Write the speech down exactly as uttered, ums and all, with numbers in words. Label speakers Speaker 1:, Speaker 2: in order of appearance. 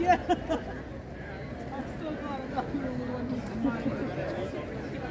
Speaker 1: Yeah. I'm so glad I'm not the only one who's